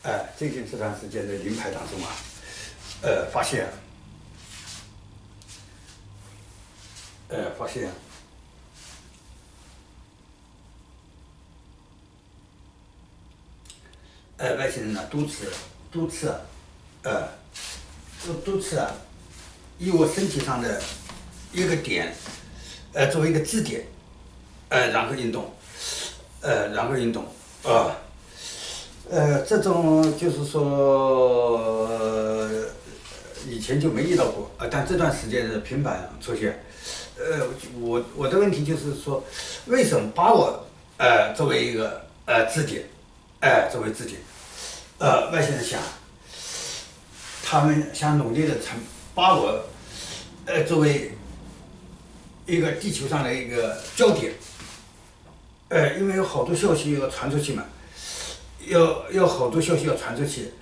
最近这段时间的临牌当中啊，发现，发现，外星人呢多次以我身体上的一个点，作为一个支点，然后运动，这种就是说，以前就没遇到过，但这段时间是频繁出现。我的问题就是说，为什么把我作为一个支点，作为支点，外星人想，他们想努力的把我作为一个地球上的一个焦点，因为有好多消息要传出去嘛。有好多消息要传出去，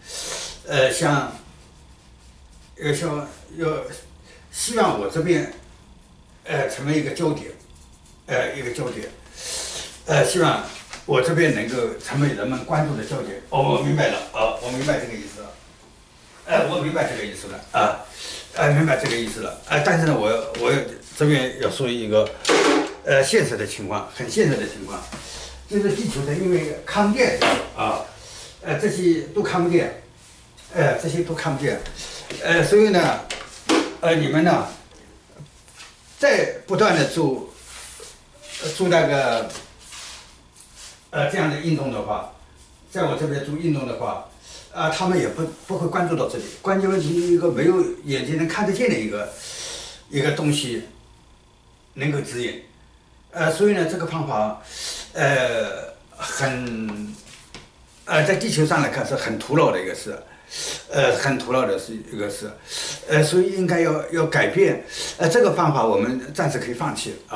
希望我这边成为一个焦点，希望我这边能够成为人们关注的焦点。我明白了我明白这个意思了，我明白这个意思了，但是呢，我这边要说一个现实的情况，很现实的情况。就是地球的，因为看不见这些都看不见，所以呢，你们呢，再不断的做那个这样的运动的话，在我这边做运动的话，他们也不会关注到这里。关键问题一个没有眼睛能看得见的一个东西能够指引。所以呢，这个方法，在地球上来看是很徒劳的一个事，所以应该要改变。这个方法我们暂时可以放弃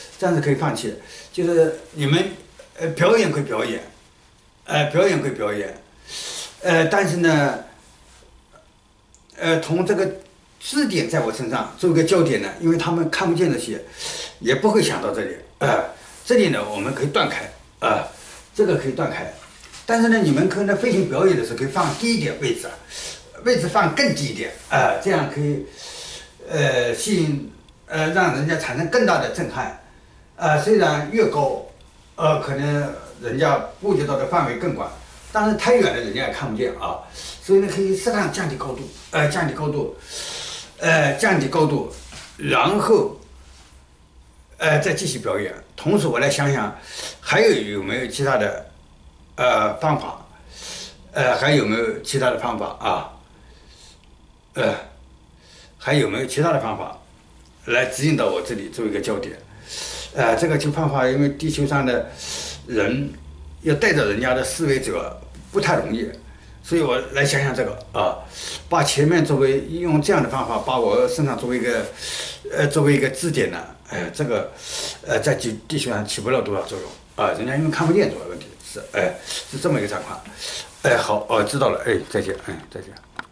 就是你们表演归表演，但是呢，从这个支点在我身上做一个焦点呢，因为他们看不见这些，也不会想到这里。这里呢，我们可以断开，这个可以断开。但是呢，你们可能飞行表演的时候可以放低一点位置放更低一点，这样可以吸引让人家产生更大的震撼。虽然越高，可能人家布局到的范围更广，但是太远了人家也看不见啊。所以呢，可以适当降低高度，然后再继续表演。同时，我来想想，还有没有其他的方法？还有没有其他的方法还有没有其他的方法来指引到我这里作为一个焦点？这个方法，因为地球上的人要带着人家的思维者不太容易。所以我来想想这个把前面用这样的方法把我身上作为一个支点呢，这个在地球上起不了多少作用人家因为看不见主要问题是这么一个状况。好，知道了，再见，再见。